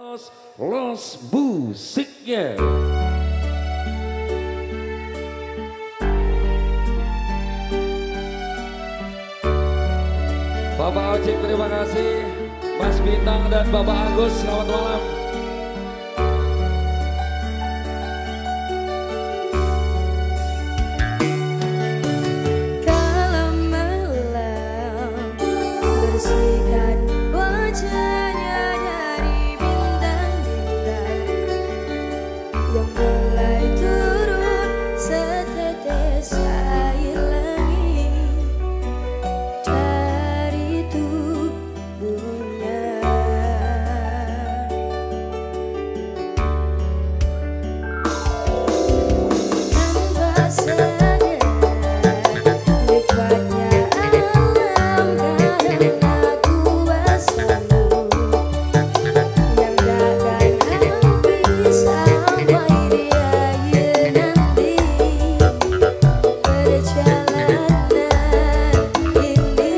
Los musiknya. Bapak Ojek terima kasih, Mas Bintang dan Bapak Agus selamat malam. Kalau malam bersihkan wajahnya dari bintang-bintang yang mulai turun setetes air langit dari tubuhnya. Tanpa sadar nikmatnya alam karena kuasamu yang takkan habis sampai di akhir nanti perjalanan ini.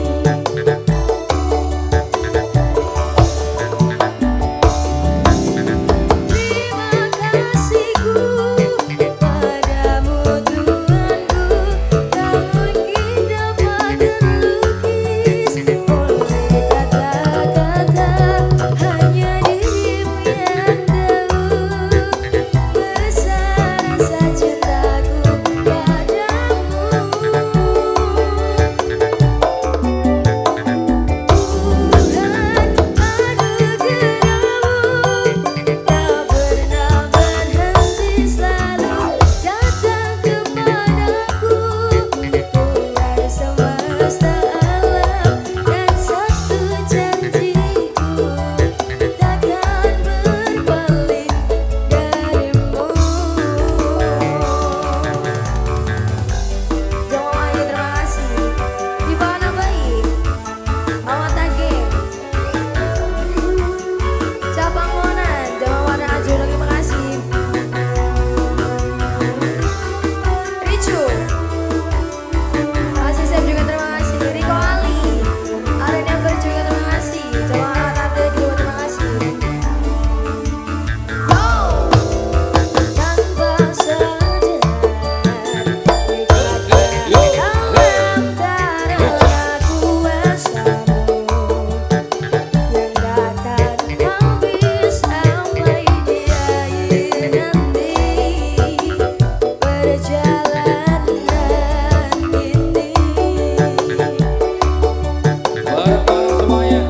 Terima kasihku padamu Tuhanku, tak mungkin dapat terlukis oleh kata-kata, hanya dirimu yang tahu besar rasa cintaku padamu. Tuhan anugerahmu tak pernah berhenti, selalu datang kepadaku. Tuhan semesta alam dan satu janjiku takkan berpaling darimu. Jawa Wahyu terima kasih. Di mana baik Mama Tage Cabang Monan Jawa Warna Aju terima kasih. Ricu kasih Sep juga terima kasih. Riko Ali Aren Ember juga terima kasih. Jawa Warna Tante juga terima kasih. Oh, tanpa sadar nikmatnya alam karena kuasamu yang takkan habis sampai di akhir nanti perjalanan ini. Bareng-bareng semuanya.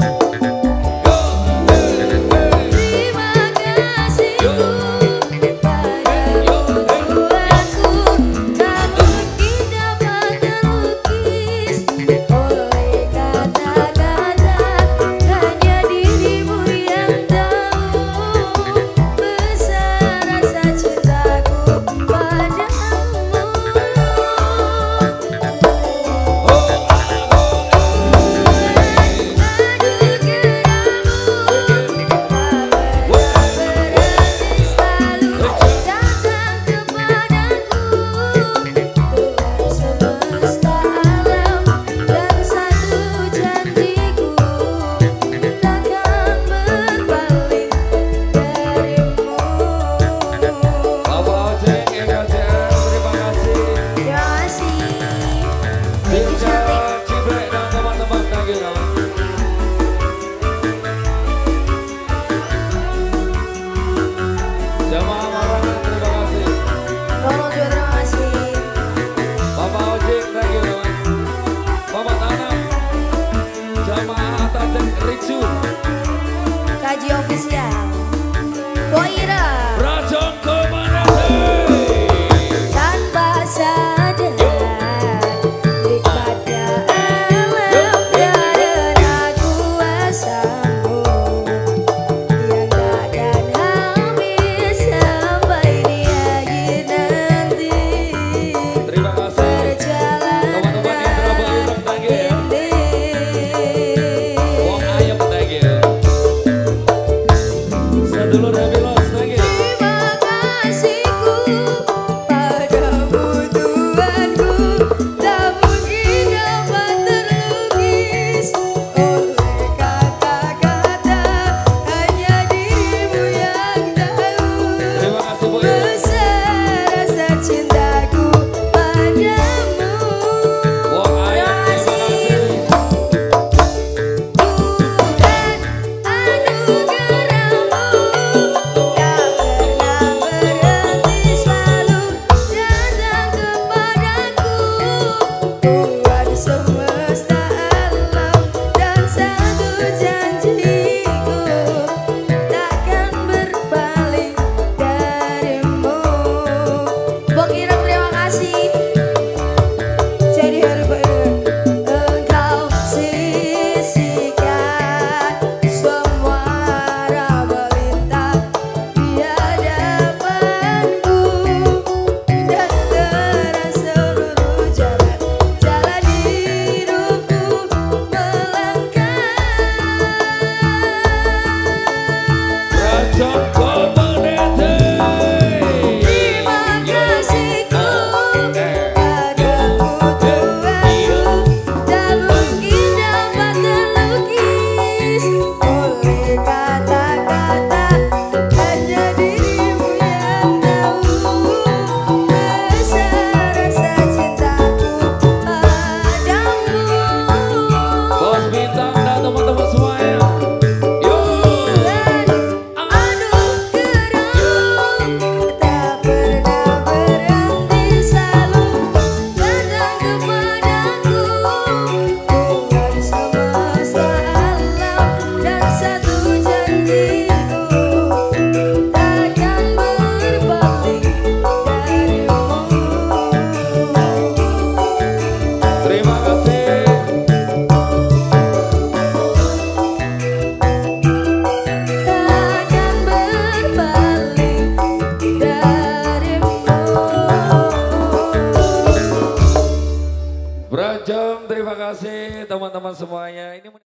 Terima kasihku padamu Tuhanku, tak mungkin dapat terlukis oleh kata-kata, hanya dirimu yang tahu besar rasa cintaku padamu. Bapak Ojek LCR terima kasih. Binca Cibrek dan teman-teman thank you kawan. Jamaah Marangan terima kasih. Bapak Ojek thank you kawan. Bapak Tanam. Jamaah Atajek Ricu. Kaji official Boira Rajong Komanese. tanpa sadar nikmatnya alam karena kuasamu yang takkan habis sampai di akhir nanti Terima kasih. Teman-teman yang terbaik thank you ya. Wong ayam thank you. Sedulur Happy Loss thank you. Terima kasihku padamu Tuhanku, tak mungkin dapat terlukis oleh kata-kata, hanya dirimu Jom, terima kasih teman-teman semuanya. Ini